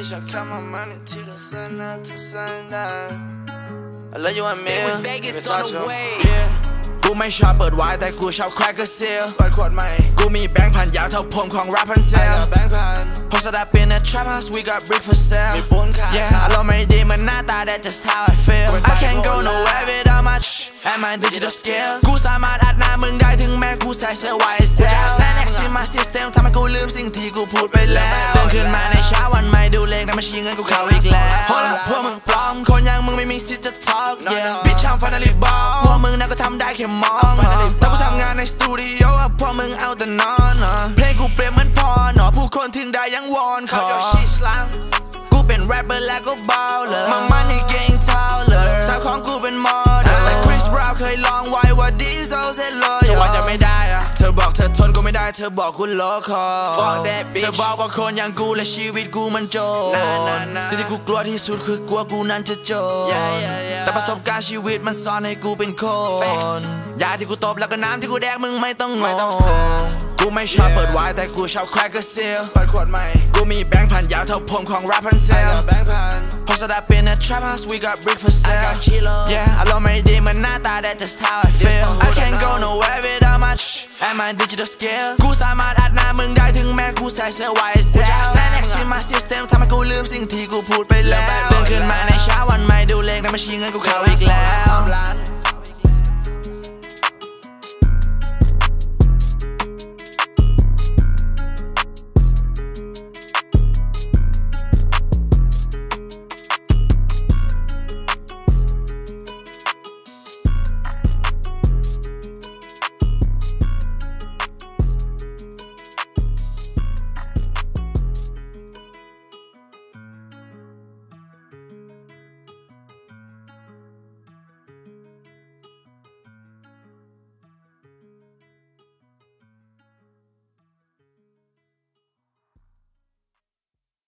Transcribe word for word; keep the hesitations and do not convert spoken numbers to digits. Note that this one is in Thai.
bitch, I count my money till the sun up to sundown. I love you, I'm in. Vegas on the way. Yeah. กูไม่ชอบเปิดไวน์แต่กูชอบแครกเกอร์ซีลเปิดขวดใหม่กูมีแบงค์พันยาวเท่าผมของแรปพันเซลแบงค์พันพอสตาร์เป็น a trap house we got brick for sale มีปูนขาย yeah อารมณ์ไม่ดีมันหน้าตา that's just how I feel I can't go nowhere without my and my digital skill กูสามารถอัดหน้ามึงได้ถึงแม้กูใส่เสื้อไวท์เซล stand next to my system ทำให้กูลืมสิ่งที่กูพูดไปแล้วตื่นขึ้นมาในเช้าวันใหม่ดูเลขแต่ไม่ชี้เงินกูเข้าอีกแล้วพวกมึงปลอมคนอย่างมึงไม่มีสิทธิ์จะ talk yeah bitch I'm finally ball พวกมึงน่าก็ทำได้แค่มองแต่กูทำงานในสตูดิโอพวกมึงเอาแต่นอนเพลงกูเปรียบเหมือนพอหนอผู้คนถึงได้ยังวอนขอกูเป็นแรปเปอร์แล้วก็บอลเลยมามันนี่เก่งเท่าเลยสาวของกูเป็นมอเดลแต่คริสบราวน์เคยลองไว้ว่าดีโซเซลโลจะว่าจะไม่ได้อะเธอบอกเธอทนก็ไม่ได้เธอบอกกูโลคอเธอบอกว่าคนอย่างกูและชีวิตกูมันโจรสิ่งที่กูกลัวที่สุดคือกลัวกูนั้นจะโจรแต่ประสบการณ์ชีวิตมันสอนให้กูเป็นคนยาที่กูตบแล้วก็น้ำที่กูแดกมึงไม่ต้องงงกูไม่ชอบเปิดไวน์แต่กูชอบแครกเกอร์ซีลเปิดขวดใหม่กูมีแบงค์พันยาวเท่าผมของแรปพันเซลแบงค์พันพอสตาร์เป็น a trap house we got brick for sale yeah อารมณ์ไม่ดีมันหน้าตา that's just how I feel I can't go nowhere without my and my digital skill กูสามารถอัดหน้ามึงได้ถึงแม้กูใส่เสื้อไวท์เซล stand next to my system ทำให้กูลืมสิ่งที่กูพูดไปแล้วตื่นขึ้นมาในเช้าวันใหม่ดูเลขแต่ไม่ชี้เงินกูเข้าอีกแล้ว